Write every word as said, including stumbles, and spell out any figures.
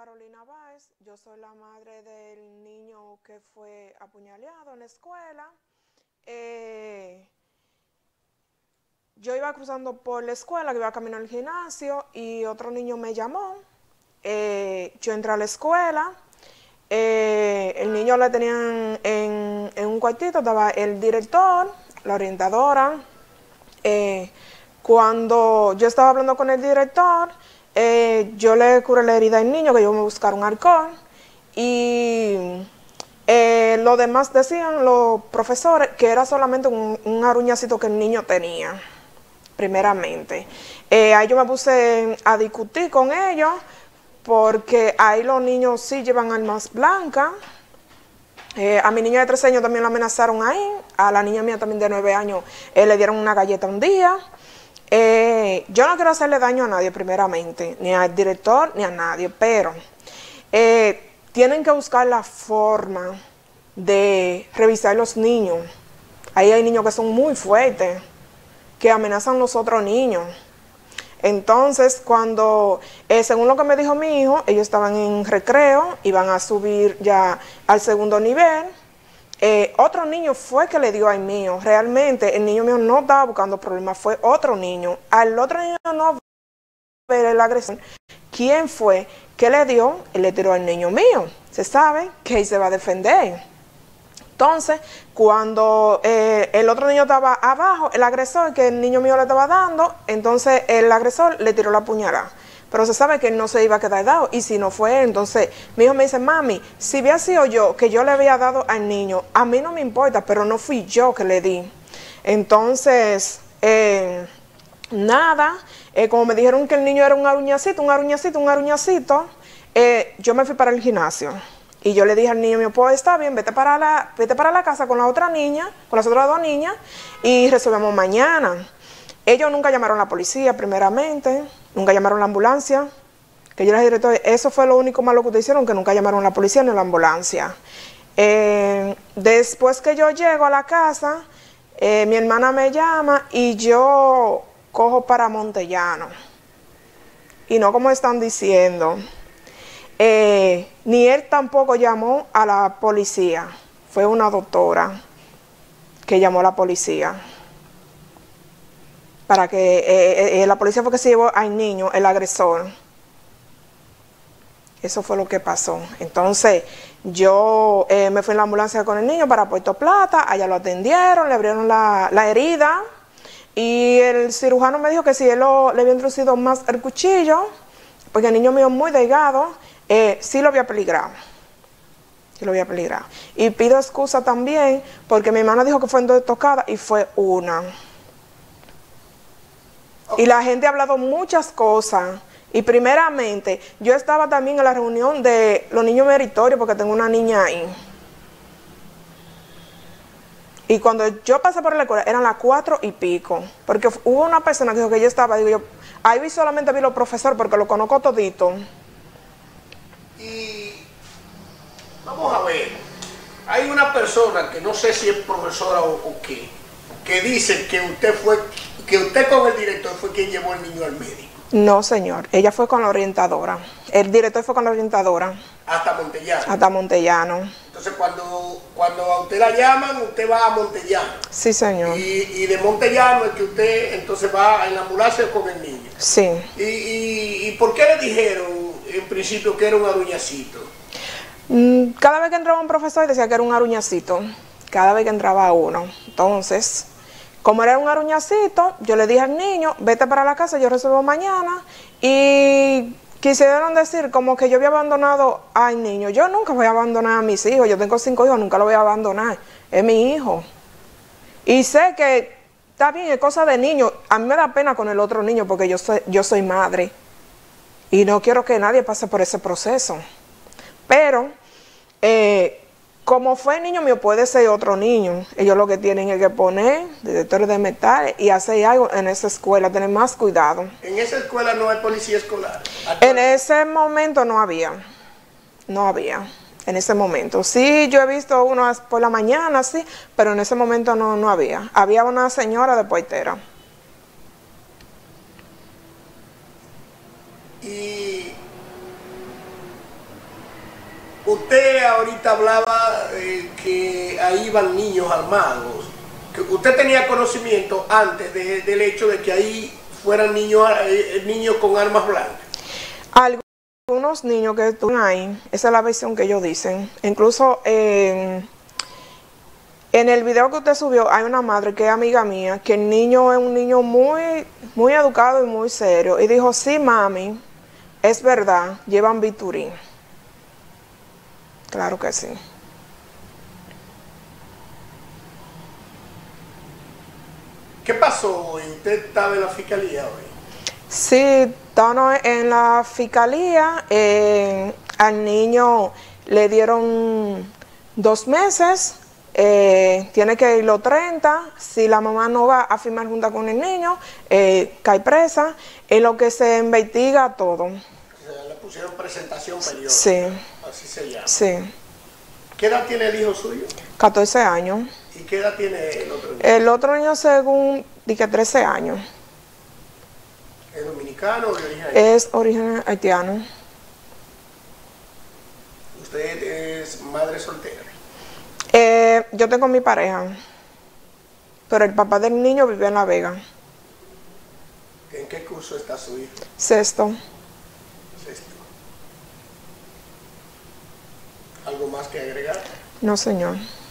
Carolina Báez, yo soy la madre del niño que fue apuñaleado en la escuela. Eh, yo iba cruzando por la escuela, que iba camino al gimnasio, y otro niño me llamó. Eh, yo entré a la escuela, eh, el niño le tenían en, en un cuartito, estaba el director, la orientadora. Eh, cuando yo estaba hablando con el director, eh, yo le curé la herida al niño, que yo me buscara un alcohol, y eh, lo demás decían los profesores que era solamente un, un aruñacito que el niño tenía, primeramente. Eh, ahí yo me puse a discutir con ellos, porque ahí los niños sí llevan armas blancas. Eh, a mi niña de tres años también la amenazaron ahí, a la niña mía también de nueve años eh, le dieron una galleta un día. Eh, yo no quiero hacerle daño a nadie primeramente, ni al director ni a nadie, pero eh, tienen que buscar la forma de revisar los niños. Ahí hay niños que son muy fuertes, que amenazan a los otros niños. Entonces, cuando, eh, según lo que me dijo mi hijo, ellos estaban en recreo, iban a subir ya al segundo nivel. Eh, otro niño fue que le dio al mío. Realmente, el niño mío no estaba buscando problemas, fue otro niño. Al otro niño no ver la agresión. ¿Quién fue que le dio? Él le tiró al niño mío. Se sabe que él se va a defender. Entonces, cuando eh, el otro niño estaba abajo, el agresor que el niño mío le estaba dando, entonces el agresor le tiró la puñalada. Pero se sabe que él no se iba a quedar dado, y si no fue él, entonces mi hijo me dice, mami, si hubiera sido yo que yo le había dado al niño, a mí no me importa, pero no fui yo que le di. Entonces, eh, nada, eh, como me dijeron que el niño era un aruñacito, un aruñacito, un aruñacito, eh, yo me fui para el gimnasio. Y yo le dije al niño mío, pues está bien, vete para, la, vete para la casa con la otra niña, con las otras dos niñas, y resolvemos mañana. Ellos nunca llamaron a la policía, primeramente, nunca llamaron a la ambulancia. Que yo les dije, eso fue lo único malo que ustedes hicieron, que nunca llamaron a la policía ni a la ambulancia. Eh, después que yo llego a la casa, eh, mi hermana me llama y yo cojo para Montellano. Y no como están diciendo. Eh, ni él tampoco llamó a la policía, fue una doctora que llamó a la policía para que eh, eh, la policía fue que se llevó al niño, el agresor. Eso fue lo que pasó. Entonces yo eh, me fui en la ambulancia con el niño para Puerto Plata, allá lo atendieron, le abrieron la, la herida, y el cirujano me dijo que si él lo, le había introducido más el cuchillo, porque el niño mío es muy delgado, Eh, sí lo había peligrado, sí lo había peligrado. Y pido excusa también, porque mi hermana dijo que fue en dos tocadas y fue una. Okay. Y la gente ha hablado muchas cosas. Y primeramente, yo estaba también en la reunión de los niños meritorios, porque tengo una niña ahí. Y cuando yo pasé por la escuela, eran las cuatro y pico. Porque hubo una persona que dijo que yo estaba, digo yo, ahí vi solamente vi los profesores, porque lo conozco todito. Y vamos a ver, hay una persona que no sé si es profesora o, o qué, que dice que usted fue, que usted con el director fue quien llevó al niño al médico. No, señor, ella fue con la orientadora. El director fue con la orientadora. Hasta Montellano. Hasta Montellano. Entonces cuando, cuando a usted la llaman, usted va a Montellano. Sí, señor. Y, y de Montellano es que usted entonces va en la ambulancia con el niño. Sí. ¿Y, y, y por qué le dijeron en principio que era un aruñacito? Cada vez que entraba un profesor decía que era un aruñacito, cada vez que entraba uno. Entonces, como era un aruñacito, yo le dije al niño, vete para la casa, yo resuelvo mañana. Y quisieron decir como que yo había abandonado al niño. Yo nunca voy a abandonar a mis hijos, yo tengo cinco hijos, nunca lo voy a abandonar, es mi hijo. Y sé que está bien, es cosa de niño, a mí me da pena con el otro niño porque yo soy, yo soy madre. Y no quiero que nadie pase por ese proceso. Pero, eh, como fue el niño mío, puede ser otro niño. Ellos lo que tienen es que poner detectores de metales y hacer algo en esa escuela, tener más cuidado. ¿En esa escuela no hay policía escolar? En ese momento no había. No había. En ese momento. Sí, yo he visto uno por la mañana, sí, pero en ese momento no, no había. Había una señora de portera. Y Usted ahorita hablaba eh, que ahí iban niños armados. Que usted tenía conocimiento antes de, del hecho de que ahí fueran niños, eh, niños con armas blancas. Algunos niños que estuvieron ahí, esa es la versión que ellos dicen. Incluso eh, en el video que usted subió hay una madre que es amiga mía, que el niño es un niño muy, muy educado y muy serio. Y dijo, sí mami, es verdad, llevan Viturín. Claro que sí. ¿Qué pasó hoy? ¿Usted estaba en la fiscalía hoy? Sí, estamos en la fiscalía. Eh, al niño le dieron dos meses. Eh, tiene que ir los treinta. Si la mamá no va a firmar junto con el niño, eh, cae presa. En lo que se investiga todo. O sea, le pusieron presentación periódica. Sí. Así se llama. Sí. ¿Qué edad tiene el hijo suyo? catorce años. ¿Y qué edad tiene el otro niño? El otro niño, según dije, trece años. ¿Es dominicano o de origen haitiano? Es origen haitiano. ¿Usted es madre soltera? Eh, yo tengo mi pareja, pero el papá del niño vive en La Vega. ¿En qué curso está su hijo? Sexto. Sexto. ¿Algo más que agregar? No, señor.